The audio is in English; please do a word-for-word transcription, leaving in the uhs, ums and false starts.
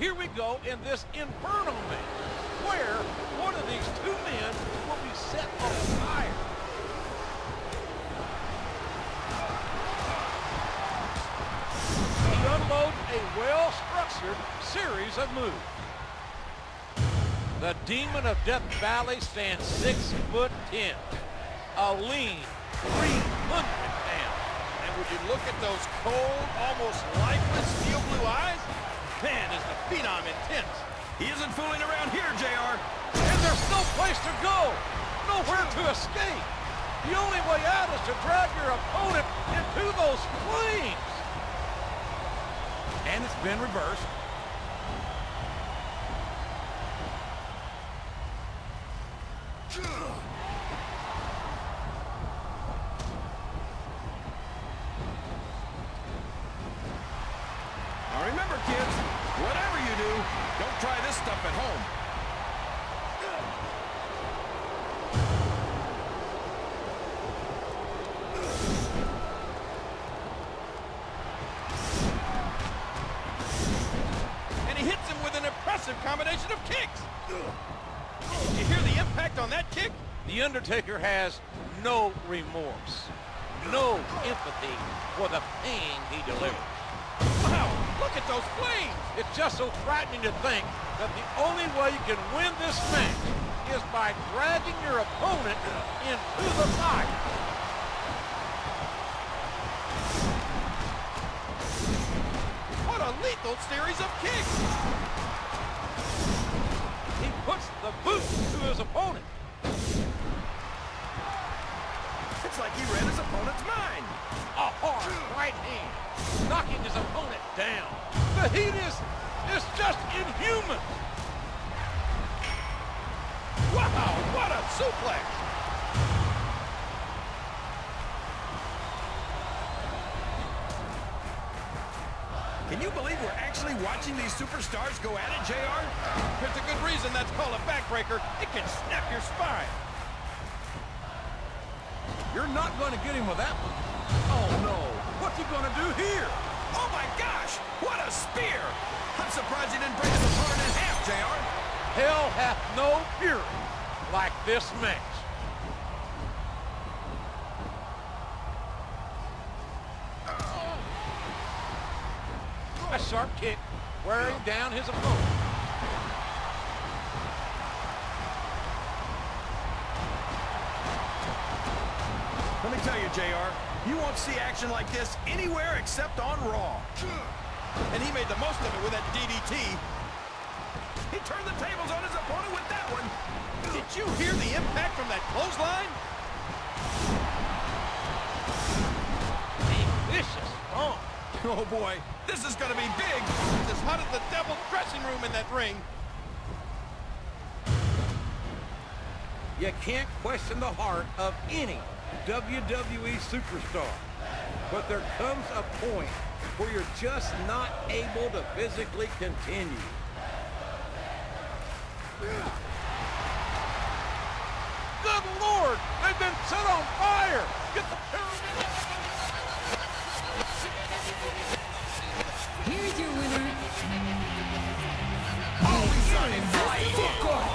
here we go in this Inferno match, where one of these two men will be set on fire. He unloads a well-structured series of moves. The Demon of Death Valley stands six foot ten, a lean three hundred pounds. And would you look at those cold, almost lifeless steel blue eyes? Man, is the Phenom intense. He isn't fooling around here, J R. And there's no place to go, nowhere to escape. The only way out is to drag your opponent into those flames. And it's been reversed. Now remember, kids, whatever you do, don't try this stuff at home. And he hits him with an impressive combination of kicks. Did you hear the impact on that kick? The Undertaker has no remorse, no empathy for the pain he delivers. Wow, look at those flames! It's just so frightening to think that the only way you can win this match is by dragging your opponent into the fire. What a lethal series of kicks! He puts the boot to his opponent. It's like he read his opponent's mind. A hard right hand, knocking his opponent down. The heat is, is just inhuman. Wow, what a suplex! Can you believe we're actually watching these superstars go at it, J R? There's a good reason that's called a backbreaker. It can snap your spine. You're not going to get him with that one. Oh, no. What's he going to do here? Oh, my gosh! What a spear! I'm surprised he didn't break his opponent in half, J R. Hell hath no fury like this match. A sharp kick wearing down his opponent. Let me tell you, J R, you won't see action like this anywhere except on Raw. And he made the most of it with that D D T. He turned the tables on his opponent with that one. Did you hear the impact from that clothesline? A vicious stomp. Oh boy, this is gonna be big. It's as hot as the devil's dressing room in that ring. You can't question the heart of any W W E superstar. But there comes a point where you're just not able to physically continue. Good Lord! They've been set on fire! Get the pyramid! Here's your winner. Oh, he's running.